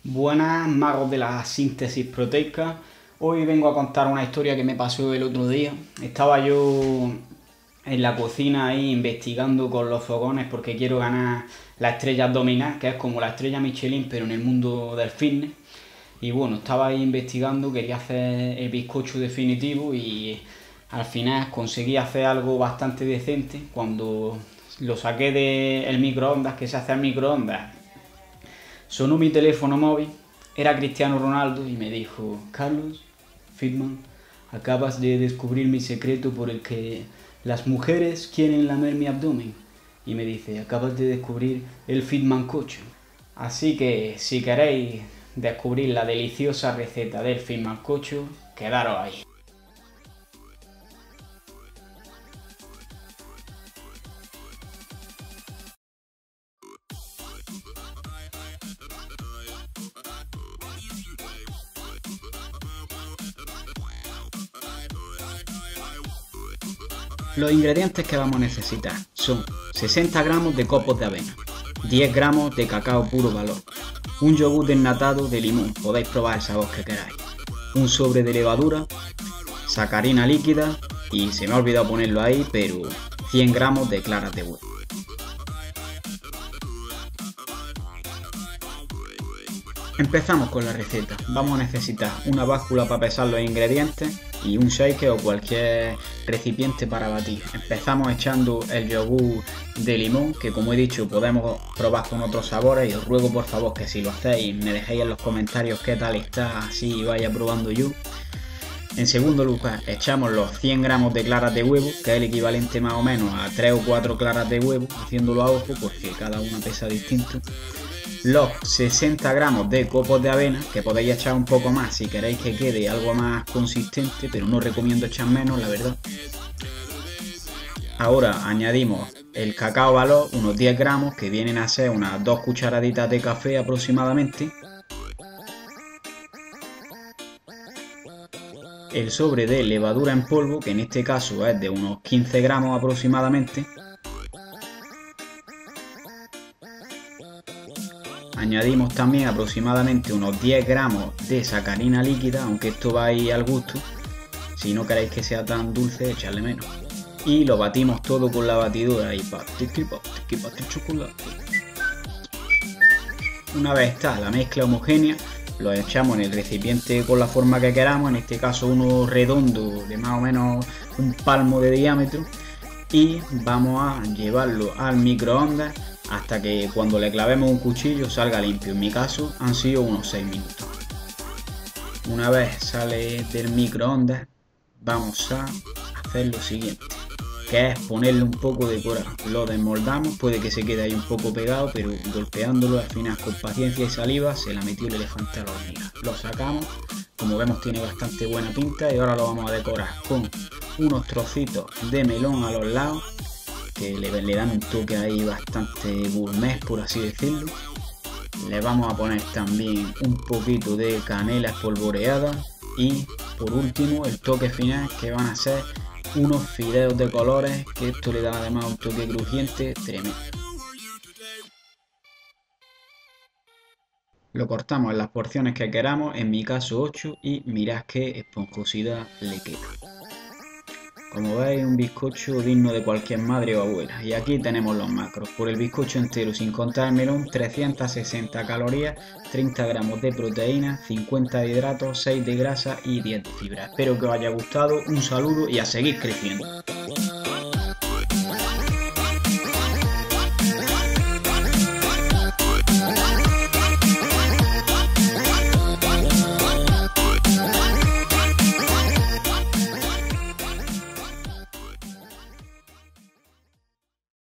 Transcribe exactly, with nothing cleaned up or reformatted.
Buenas magos de la síntesis proteica. Hoy vengo a contar una historia que me pasó el otro día. Estaba yo en la cocina ahí investigando con los fogones porque quiero ganar la estrella abdominal, que es como la estrella Michelin pero en el mundo del fitness. Y bueno, estaba ahí investigando, quería hacer el bizcocho definitivo y al final conseguí hacer algo bastante decente. Cuando lo saqué del microondas, que se hace al microondas, sonó mi teléfono móvil, era Cristiano Ronaldo y me dijo: Carlos Fitman, acabas de descubrir mi secreto por el que las mujeres quieren lamer mi abdomen. Y me dice: acabas de descubrir el Fitman Cocho. Así que si queréis descubrir la deliciosa receta del Fitman Cocho, quedaros ahí. Los ingredientes que vamos a necesitar son sesenta gramos de copos de avena, diez gramos de cacao puro valor, un yogur desnatado de limón, podéis probar el sabor que queráis, un sobre de levadura, sacarina líquida y se me ha olvidado ponerlo ahí, pero cien gramos de claras de huevo. Empezamos con la receta. Vamos a necesitar una báscula para pesar los ingredientes y un shaker o cualquier recipiente para batir. Empezamos echando el yogur de limón, que como he dicho podemos probar con otros sabores, y os ruego por favor que si lo hacéis me dejéis en los comentarios qué tal está, así vaya probando yo. En segundo lugar echamos los cien gramos de claras de huevo, que es el equivalente más o menos a tres o cuatro claras de huevo, haciéndolo a ojo porque cada una pesa distinto. Los sesenta gramos de copos de avena, que podéis echar un poco más si queréis que quede algo más consistente, pero no recomiendo echar menos, la verdad. Ahora añadimos el cacao valor, unos diez gramos, que vienen a ser unas dos cucharaditas de café aproximadamente. El sobre de levadura en polvo, que en este caso es de unos quince gramos aproximadamente. Añadimos también aproximadamente unos diez gramos de sacarina líquida, aunque esto va a ir al gusto. Si no queréis que sea tan dulce, echarle menos. Y lo batimos todo con la batidora y patiqui, patiqui, patiqui, chocolate. Una vez está la mezcla homogénea, lo echamos en el recipiente con la forma que queramos, en este caso uno redondo de más o menos un palmo de diámetro, y vamos a llevarlo al microondas hasta que cuando le clavemos un cuchillo salga limpio. En mi caso han sido unos seis minutos. Una vez sale del microondas vamos a hacer lo siguiente, que es ponerle un poco de coral. Lo desmoldamos, puede que se quede ahí un poco pegado, pero golpeándolo al final con paciencia y saliva se la metió el elefante a la hormiga. Lo sacamos, como vemos tiene bastante buena pinta, y ahora lo vamos a decorar con unos trocitos de melón a los lados, que le, le dan un toque ahí bastante gourmet, por así decirlo. Le vamos a poner también un poquito de canela espolvoreada y por último el toque final, que van a ser unos fideos de colores, que esto le da además un toque crujiente tremendo. Lo cortamos en las porciones que queramos, en mi caso ocho, y mirad qué esponjosidad le queda. Como veis, un bizcocho digno de cualquier madre o abuela. Y aquí tenemos los macros. Por el bizcocho entero, sin contar el melón, trescientas sesenta calorías, treinta gramos de proteína, cincuenta de hidratos, seis de grasa y diez de fibra. Espero que os haya gustado, un saludo y a seguir creciendo.